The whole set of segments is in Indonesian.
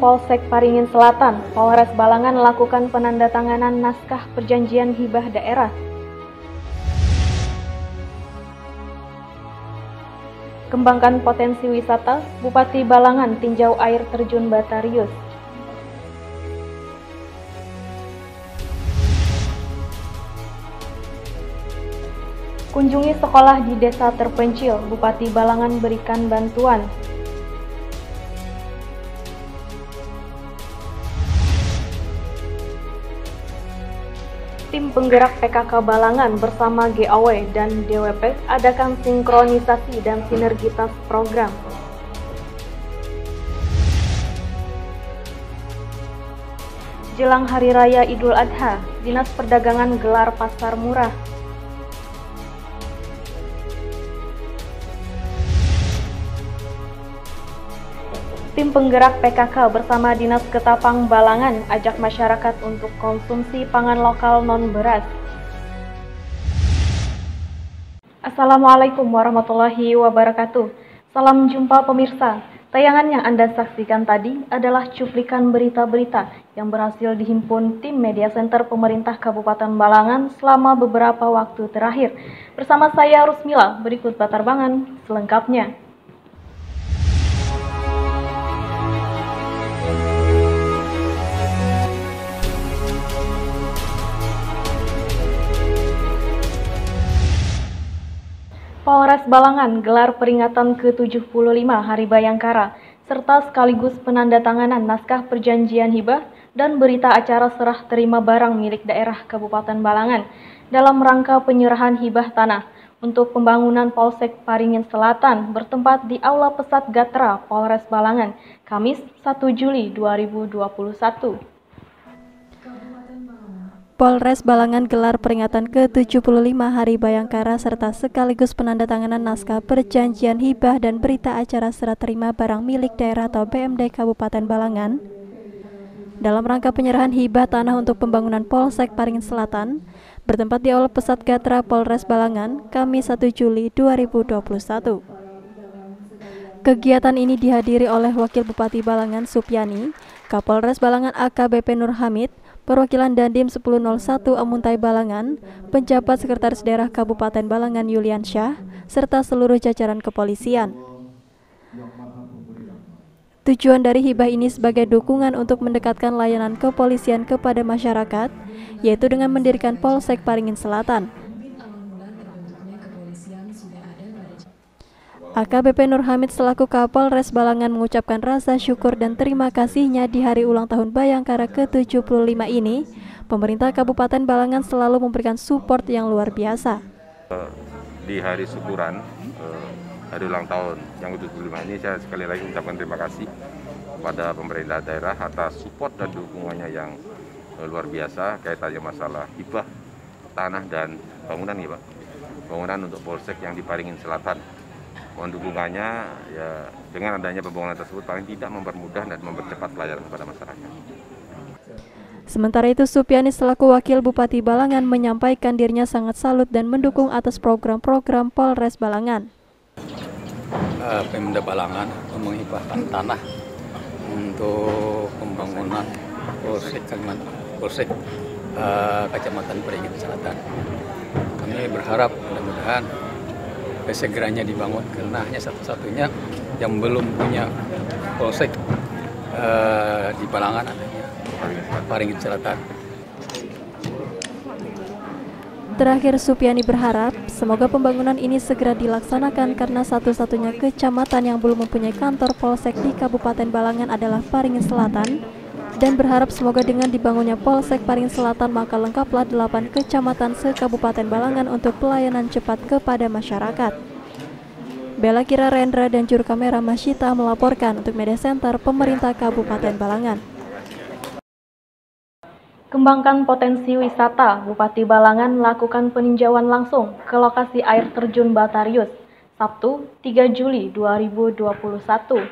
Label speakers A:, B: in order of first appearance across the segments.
A: Polsek Paringin Selatan, Polres Balangan melakukan penandatanganan naskah perjanjian hibah daerah. Kembangkan potensi wisata, Bupati Balangan tinjau air terjun Batarius. Kunjungi sekolah di desa terpencil, Bupati Balangan berikan bantuan. Tim penggerak PKK Balangan bersama GAW dan DWP adakan sinkronisasi dan sinergitas program. Jelang Hari Raya Idul Adha, Dinas Perdagangan gelar pasar murah. Tim penggerak PKK bersama Dinas Ketapang Balangan ajak masyarakat untuk konsumsi pangan lokal non-beras. Assalamualaikum warahmatullahi wabarakatuh. Salam jumpa pemirsa. Tayangan yang Anda saksikan tadi adalah cuplikan berita-berita yang berhasil dihimpun tim Media Center Pemerintah Kabupaten Balangan selama beberapa waktu terakhir. Bersama saya Rusmila, berikut latarbangan selengkapnya. Polres Balangan gelar peringatan ke-75 Hari Bayangkara, serta sekaligus penandatanganan naskah perjanjian hibah dan berita acara serah terima barang milik daerah Kabupaten Balangan dalam rangka penyerahan hibah tanah untuk pembangunan Polsek Paringin Selatan bertempat di Aula Pesat Gatra, Polres Balangan, Kamis 1 Juli 2021.
B: Polres Balangan gelar peringatan ke-75 Hari Bayangkara serta sekaligus penandatanganan naskah perjanjian hibah dan berita acara serah terima barang milik daerah atau BMD Kabupaten Balangan dalam rangka penyerahan hibah tanah untuk pembangunan Polsek Paringin Selatan bertempat di Aula Pesat Gatra, Polres Balangan, Kamis 1 Juli 2021. Kegiatan ini dihadiri oleh Wakil Bupati Balangan Supiani, Kapolres Balangan AKBP Nur Hamid, Perwakilan Dandim 1001 Amuntai Balangan, Penjabat Sekretaris Daerah Kabupaten Balangan Yulian Syah, serta seluruh jajaran kepolisian. Tujuan dari hibah ini sebagai dukungan untuk mendekatkan layanan kepolisian kepada masyarakat, yaitu dengan mendirikan Polsek Paringin Selatan. AKBP Nur Hamid selaku Kapolres Balangan mengucapkan rasa syukur dan terima kasihnya di hari ulang tahun Bayangkara ke-75 ini. Pemerintah Kabupaten Balangan selalu memberikan support yang luar biasa.
C: Di hari syukuran, hari ulang tahun yang ke-75 ini, saya sekali lagi mengucapkan terima kasih kepada pemerintah daerah atas support dan dukungannya yang luar biasa kaitannya masalah hibah tanah dan bangunan ya Pak. Bangunan untuk Polsek yang di Paringin Selatan. Mohon dukungannya ya, dengan adanya pembangunan tersebut paling tidak mempermudah dan mempercepat pelayanan kepada masyarakat.
B: Sementara itu Supiani selaku Wakil Bupati Balangan menyampaikan dirinya sangat salut dan mendukung atas program-program Polres Balangan.
D: Pemda Balangan menghibahkan tanah untuk pembangunan Polsek Kecamatan Paringin Selatan. Kami berharap mudah-mudahan segeranya dibangun karena hanya satu-satunya yang belum punya Polsek di Balangan adanya Paringin Selatan.
B: Terakhir Supiani berharap semoga pembangunan ini segera dilaksanakan karena satu-satunya kecamatan yang belum mempunyai kantor Polsek di Kabupaten Balangan adalah Paringin Selatan dan berharap semoga dengan dibangunnya Polsek Paringin Selatan maka lengkaplah 8 kecamatan se-Kabupaten Balangan untuk pelayanan cepat kepada masyarakat. Bella Kira Rendra dan juru kamera Masyita melaporkan untuk Media Center Pemerintah Kabupaten Balangan.
A: Kembangkan potensi wisata, Bupati Balangan melakukan peninjauan langsung ke lokasi air terjun Batarius, Sabtu 3 Juli 2021.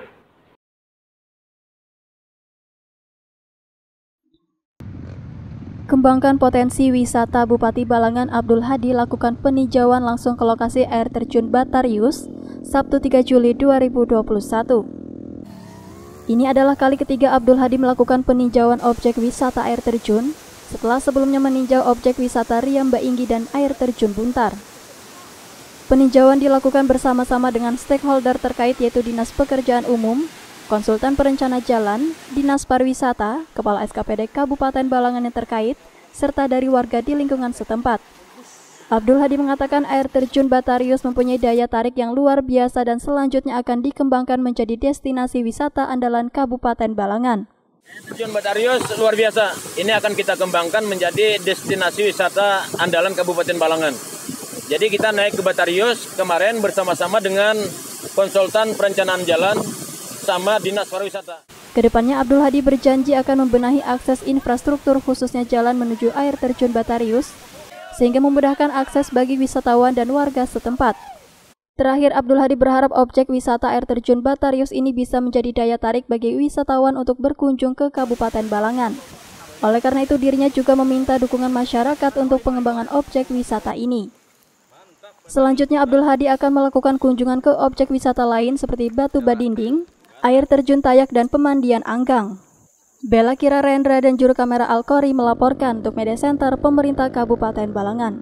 B: Kembangkan potensi wisata, Bupati Balangan Abdul Hadi lakukan peninjauan langsung ke lokasi air terjun Batarius, Sabtu 3 Juli 2021. Ini adalah kali ketiga Abdul Hadi melakukan peninjauan objek wisata air terjun setelah sebelumnya meninjau objek wisata Riamba Inggi dan air terjun Buntar. Peninjauan dilakukan bersama-sama dengan stakeholder terkait yaitu Dinas Pekerjaan Umum, Konsultan Perencana Jalan, Dinas Pariwisata, Kepala SKPD Kabupaten Balangan yang terkait, serta dari warga di lingkungan setempat. Abdul Hadi mengatakan air terjun Batarius mempunyai daya tarik yang luar biasa dan selanjutnya akan dikembangkan menjadi destinasi wisata andalan Kabupaten Balangan.
E: Terjun Batarius luar biasa. Ini akan kita kembangkan menjadi destinasi wisata andalan Kabupaten Balangan. Jadi kita naik ke Batarius kemarin bersama-sama dengan konsultan perencanaan jalan sama Dinas Pariwisata.
B: Kedepannya Abdul Hadi berjanji akan membenahi akses infrastruktur khususnya jalan menuju air terjun Batarius sehingga memudahkan akses bagi wisatawan dan warga setempat. Terakhir, Abdul Hadi berharap objek wisata air terjun Batarius ini bisa menjadi daya tarik bagi wisatawan untuk berkunjung ke Kabupaten Balangan. Oleh karena itu, dirinya juga meminta dukungan masyarakat untuk pengembangan objek wisata ini. Selanjutnya, Abdul Hadi akan melakukan kunjungan ke objek wisata lain seperti Batu Badinding, air terjun Tayak, dan pemandian Anggang. Bella Kira Rendra dan juru kamera Alkori melaporkan untuk Media Center Pemerintah Kabupaten Balangan.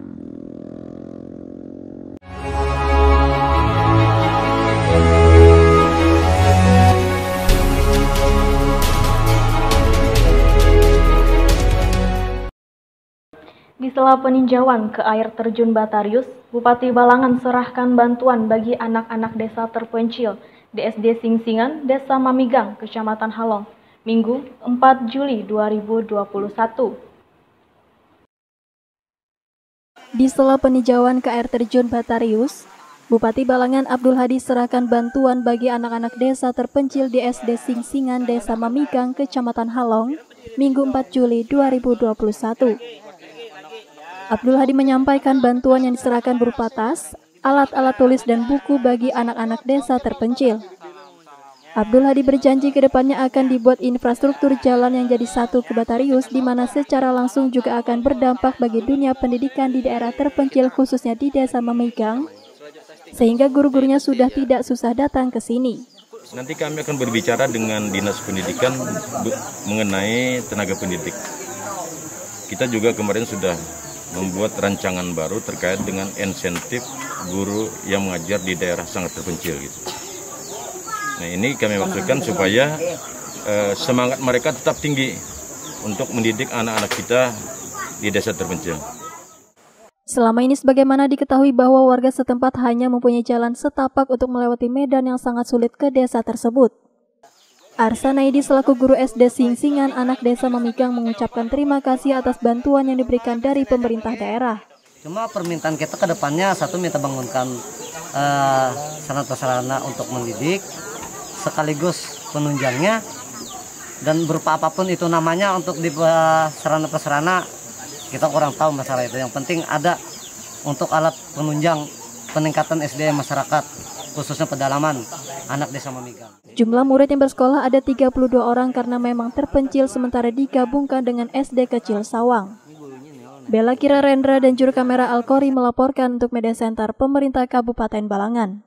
A: Di sela peninjauan ke air terjun Batarius, Bupati Balangan serahkan bantuan bagi anak-anak desa terpencil di SD Singsingan, Desa Mamigang, Kecamatan Halong, Minggu 4 Juli 2021.
B: Di sela peninjauan ke air terjun Batarius, Bupati Balangan Abdul Hadi serahkan bantuan bagi anak-anak desa terpencil di SD Singsingan, Desa Mamigang, Kecamatan Halong, Minggu 4 Juli 2021. Abdul Hadi menyampaikan bantuan yang diserahkan berupa tas, alat-alat tulis, dan buku bagi anak-anak desa terpencil. Abdul Hadi berjanji ke depannya akan dibuat infrastruktur jalan yang jadi satu ke Batarius, di mana secara langsung juga akan berdampak bagi dunia pendidikan di daerah terpencil khususnya di Desa Mamigang, sehingga guru-gurunya sudah tidak susah datang ke sini.
C: Nanti kami akan berbicara dengan Dinas Pendidikan mengenai tenaga pendidik. Kita juga kemarin sudah membuat rancangan baru terkait dengan insentif guru yang mengajar di daerah sangat terpencil gitu. Nah, ini kami maksudkan supaya semangat mereka tetap tinggi untuk mendidik anak-anak kita di desa terpencil.
B: Selama ini sebagaimana diketahui bahwa warga setempat hanya mempunyai jalan setapak untuk melewati medan yang sangat sulit ke desa tersebut. Arsa Naidi selaku guru SD Singsingan anak desa Mamigang mengucapkan terima kasih atas bantuan yang diberikan dari pemerintah daerah.
F: Cuma permintaan kita ke depannya, satu minta bangunkan sarana-prasarana untuk mendidik, sekaligus penunjangnya, dan berupa apapun itu namanya untuk di sarana-prasarana, kita kurang tahu masalah itu. Yang penting ada untuk alat penunjang peningkatan SDM masyarakat, khususnya pedalaman anak desa Mamigang.
B: Jumlah murid yang bersekolah ada 32 orang karena memang terpencil sementara digabungkan dengan SD Kecil Sawang. Bella Kira Rendra dan juru kamera Alkori melaporkan untuk Media Center Pemerintah Kabupaten Balangan.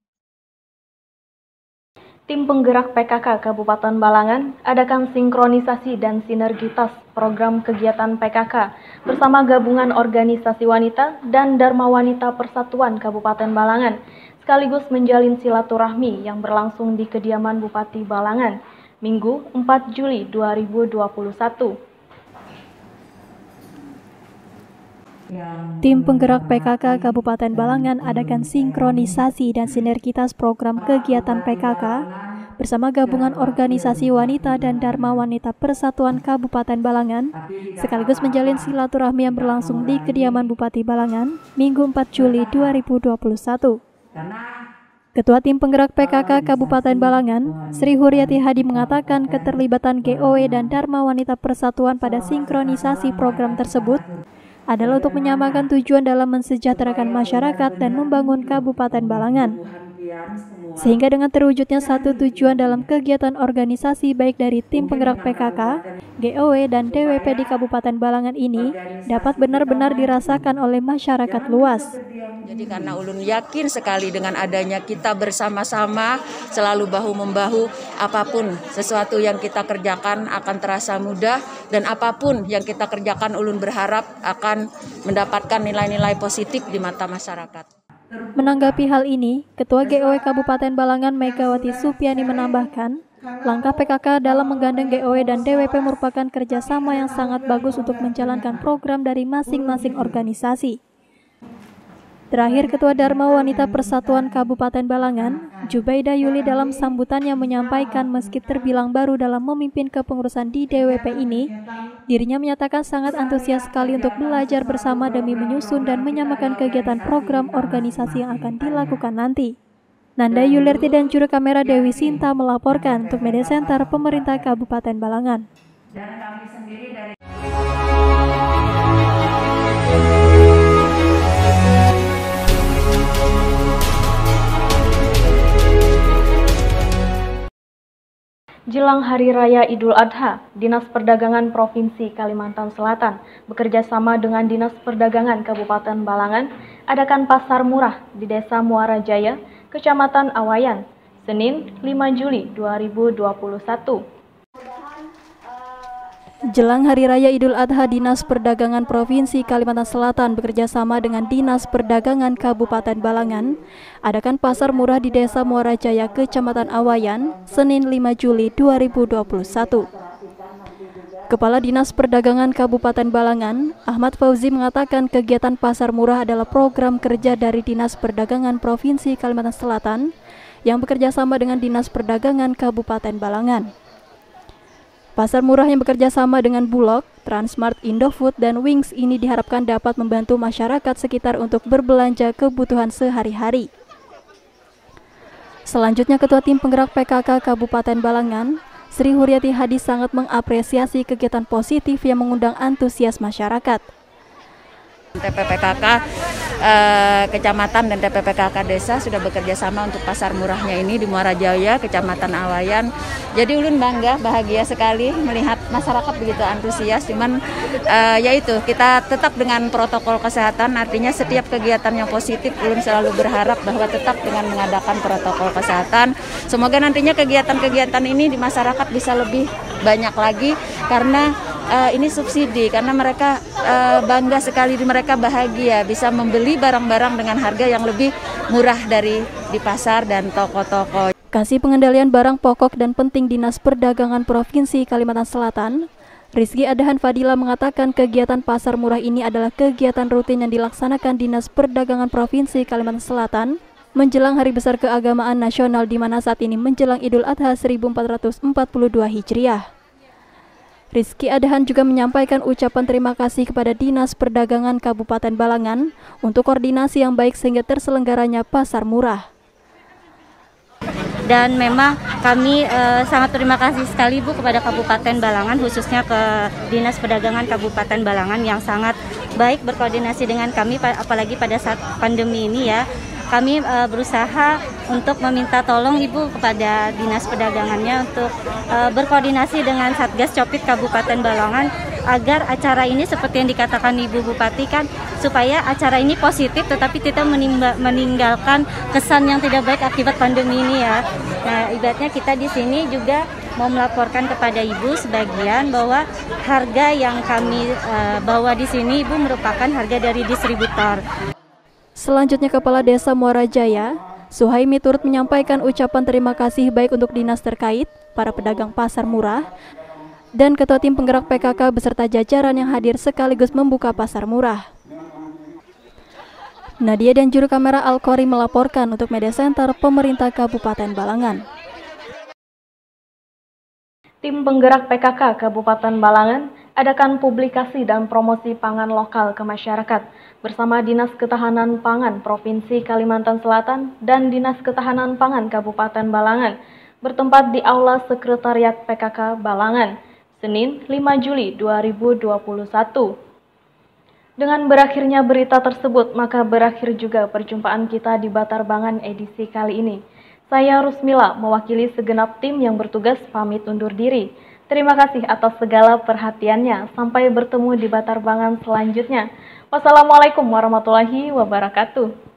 A: Tim penggerak PKK Kabupaten Balangan adakan sinkronisasi dan sinergitas program kegiatan PKK bersama gabungan organisasi wanita dan Dharma Wanita Persatuan Kabupaten Balangan, sekaligus menjalin silaturahmi yang berlangsung di kediaman Bupati Balangan, Minggu 4 Juli 2021.
B: Tim penggerak PKK Kabupaten Balangan adakan sinkronisasi dan sinergitas program kegiatan PKK bersama gabungan organisasi wanita dan Dharma Wanita Persatuan Kabupaten Balangan, sekaligus menjalin silaturahmi yang berlangsung di kediaman Bupati Balangan, Minggu 4 Juli 2021. Ketua Tim Penggerak PKK Kabupaten Balangan, Sri Huryati Hadi mengatakan keterlibatan GOW dan Dharma Wanita Persatuan pada sinkronisasi program tersebut adalah untuk menyamakan tujuan dalam mensejahterakan masyarakat dan membangun Kabupaten Balangan. Sehingga dengan terwujudnya satu tujuan dalam kegiatan organisasi baik dari tim penggerak PKK, GOW, dan DWP di Kabupaten Balangan ini dapat benar-benar dirasakan oleh masyarakat luas.
G: Jadi karena ulun yakin sekali dengan adanya kita bersama-sama selalu bahu-membahu, apapun sesuatu yang kita kerjakan akan terasa mudah, dan apapun yang kita kerjakan ulun berharap akan mendapatkan nilai-nilai positif di mata masyarakat.
B: Menanggapi hal ini, Ketua GOW Kabupaten Balangan Megawati Supiani menambahkan, langkah PKK dalam menggandeng GOW dan DWP merupakan kerjasama yang sangat bagus untuk menjalankan program dari masing-masing organisasi. Terakhir, Ketua Dharma Wanita Persatuan Kabupaten Balangan, Jubaidah Yuli dalam sambutannya menyampaikan meski terbilang baru dalam memimpin kepengurusan di DWP ini, dirinya menyatakan sangat antusias sekali untuk belajar bersama demi menyusun dan menyamakan kegiatan program organisasi yang akan dilakukan nanti. Nanda Yulerti dan juru kamera Dewi Sinta melaporkan untuk Media Center Pemerintah Kabupaten Balangan.
A: Jelang Hari Raya Idul Adha, Dinas Perdagangan Provinsi Kalimantan Selatan bekerja sama dengan Dinas Perdagangan Kabupaten Balangan adakan pasar murah di Desa Muara Jaya, Kecamatan Awayan, Senin 5 Juli 2021.
B: Jelang Hari Raya Idul Adha, Dinas Perdagangan Provinsi Kalimantan Selatan bekerjasama dengan Dinas Perdagangan Kabupaten Balangan adakan pasar murah di Desa Muara Jaya, Kecamatan Awayan, Senin 5 Juli 2021. Kepala Dinas Perdagangan Kabupaten Balangan, Ahmad Fauzi mengatakan kegiatan pasar murah adalah program kerja dari Dinas Perdagangan Provinsi Kalimantan Selatan yang bekerjasama dengan Dinas Perdagangan Kabupaten Balangan. Pasar murah yang bekerja sama dengan Bulog, Transmart, Indofood, dan Wings ini diharapkan dapat membantu masyarakat sekitar untuk berbelanja kebutuhan sehari-hari. Selanjutnya, Ketua Tim Penggerak PKK Kabupaten Balangan, Sri Huryati Hadi sangat mengapresiasi kegiatan positif yang mengundang antusias masyarakat.
G: TPPKK Kecamatan dan TPPKK Desa sudah bekerja sama untuk pasar murahnya ini di Muara Jaya, Kecamatan Awayan. Jadi ulun bangga, bahagia sekali melihat masyarakat begitu antusias. Cuman yaitu kita tetap dengan protokol kesehatan, artinya setiap kegiatan yang positif ulun selalu berharap bahwa tetap dengan mengadakan protokol kesehatan. Semoga nantinya kegiatan-kegiatan ini di masyarakat bisa lebih banyak lagi karena ini subsidi, karena mereka bangga sekali, mereka bahagia bisa membeli barang-barang dengan harga yang lebih murah dari di pasar dan toko-toko.
B: Kasih Pengendalian Barang Pokok dan Penting Dinas Perdagangan Provinsi Kalimantan Selatan, Rizky Adahan Fadila mengatakan kegiatan pasar murah ini adalah kegiatan rutin yang dilaksanakan Dinas Perdagangan Provinsi Kalimantan Selatan menjelang Hari Besar Keagamaan Nasional di mana saat ini menjelang Idul Adha 1442 Hijriah. Rizky Adahan juga menyampaikan ucapan terima kasih kepada Dinas Perdagangan Kabupaten Balangan untuk koordinasi yang baik sehingga terselenggaranya pasar murah.
H: Dan memang kami sangat terima kasih sekali Bu kepada Kabupaten Balangan, khususnya ke Dinas Perdagangan Kabupaten Balangan yang sangat baik berkoordinasi dengan kami, apalagi pada saat pandemi ini ya. Kami berusaha untuk meminta tolong Ibu kepada Dinas Perdagangannya untuk berkoordinasi dengan Satgas Copit Kabupaten Balangan agar acara ini seperti yang dikatakan Ibu Bupati kan, supaya acara ini positif tetapi tidak meninggalkan kesan yang tidak baik akibat pandemi ini ya. Nah, ibaratnya kita di sini juga mau melaporkan kepada Ibu sebagian bahwa harga yang kami bawa di sini Ibu merupakan harga dari distributor.
B: Selanjutnya, Kepala Desa Muara Jaya, Suhaimi turut menyampaikan ucapan terima kasih baik untuk dinas terkait, para pedagang pasar murah, dan Ketua Tim Penggerak PKK beserta jajaran yang hadir sekaligus membuka pasar murah. Nadia dan juru kamera Al-Qori melaporkan untuk Media Center Pemerintah Kabupaten Balangan.
A: Tim Penggerak PKK Kabupaten Balangan adakan publikasi dan promosi pangan lokal ke masyarakat bersama Dinas Ketahanan Pangan Provinsi Kalimantan Selatan dan Dinas Ketahanan Pangan Kabupaten Balangan bertempat di Aula Sekretariat PKK Balangan, Senin 5 Juli 2021. Dengan berakhirnya berita tersebut, maka berakhir juga perjumpaan kita di Batarbangan edisi kali ini. Saya Rusmila, mewakili segenap tim yang bertugas pamit undur diri. Terima kasih atas segala perhatiannya. Sampai bertemu di Batarbangan selanjutnya. Wassalamualaikum warahmatullahi wabarakatuh.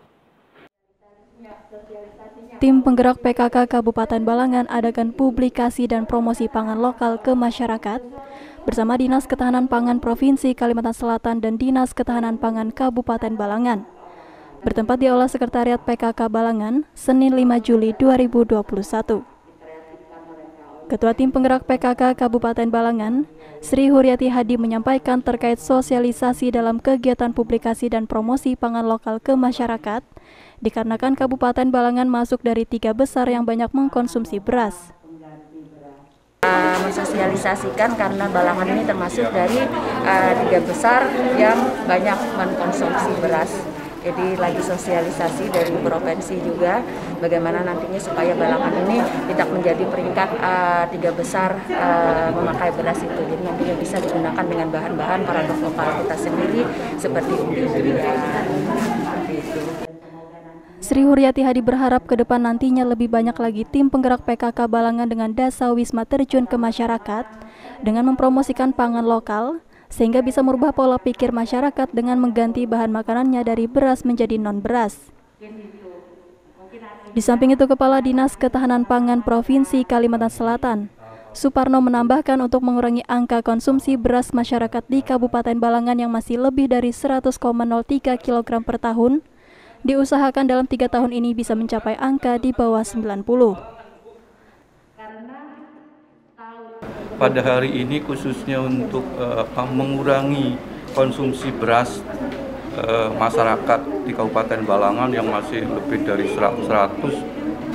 B: Tim penggerak PKK Kabupaten Balangan adakan publikasi dan promosi pangan lokal ke masyarakat bersama Dinas Ketahanan Pangan Provinsi Kalimantan Selatan dan Dinas Ketahanan Pangan Kabupaten Balangan. Bertempat di Aula Sekretariat PKK Balangan, Senin 5 Juli 2021. Ketua Tim Penggerak PKK Kabupaten Balangan, Sri Huryati Hadi menyampaikan terkait sosialisasi dalam kegiatan publikasi dan promosi pangan lokal ke masyarakat, dikarenakan Kabupaten Balangan masuk dari 3 besar yang banyak mengkonsumsi beras.
G: Mensosialisasikan karena Balangan ini termasuk dari 3 besar yang banyak mengkonsumsi beras. Jadi lagi sosialisasi dari provinsi juga bagaimana nantinya supaya Balangan ini tidak menjadi peringkat 3 besar memakai beras itu. Jadi nantinya bisa digunakan dengan bahan-bahan produk lokal kita sendiri seperti umbi-umbian.
B: Sri Huryati Hadi berharap ke depan nantinya lebih banyak lagi tim penggerak PKK Balangan dengan Dasa Wisma terjun ke masyarakat dengan mempromosikan pangan lokal, sehingga bisa merubah pola pikir masyarakat dengan mengganti bahan makanannya dari beras menjadi non-beras. Di samping itu, Kepala Dinas Ketahanan Pangan Provinsi Kalimantan Selatan, Suparno, menambahkan untuk mengurangi angka konsumsi beras masyarakat di Kabupaten Balangan yang masih lebih dari 100,03 kg per tahun, diusahakan dalam 3 tahun ini bisa mencapai angka di bawah 90.
I: Pada hari ini khususnya untuk mengurangi konsumsi beras masyarakat di Kabupaten Balangan yang masih lebih dari 100,03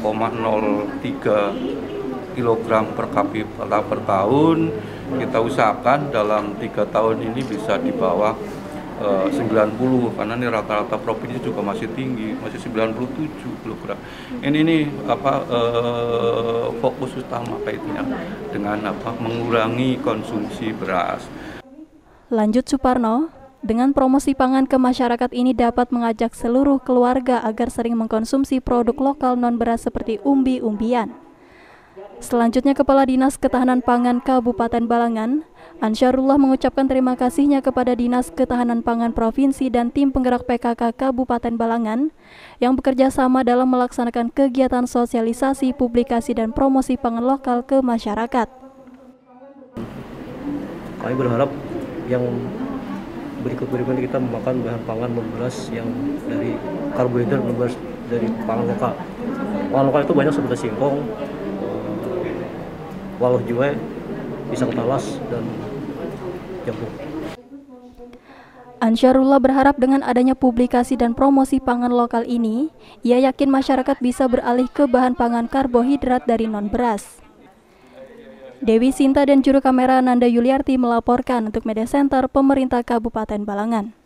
I: kg per kapita per tahun, kita usahakan dalam 3 tahun ini bisa di bawah 90, karena ini rata-rata provinsi juga masih tinggi, masih 97 kg. Ini fokus utama kaitannya dengan mengurangi konsumsi beras.
B: Lanjut Suparno, dengan promosi pangan ke masyarakat ini dapat mengajak seluruh keluarga agar sering mengkonsumsi produk lokal non-beras seperti umbi-umbian. Selanjutnya, Kepala Dinas Ketahanan Pangan Kabupaten Balangan, Ansyarullah, mengucapkan terima kasihnya kepada Dinas Ketahanan Pangan Provinsi dan tim penggerak PKK Kabupaten Balangan yang bekerja sama dalam melaksanakan kegiatan sosialisasi, publikasi, dan promosi pangan lokal ke masyarakat.
J: Kami berharap yang berikut-berikutnya kita memakan bahan pangan non-beras yang dari karbohidrat non-beras dari pangan lokal. Pangan lokal itu banyak seperti singkong, waluh juwe, pisang talas, dan jagung.
B: Ansyarullah berharap dengan adanya publikasi dan promosi pangan lokal ini, ia yakin masyarakat bisa beralih ke bahan pangan karbohidrat dari non-beras. Dewi Sinta dan juru kamera Nanda Yuliarti melaporkan untuk Media Center Pemerintah Kabupaten Balangan.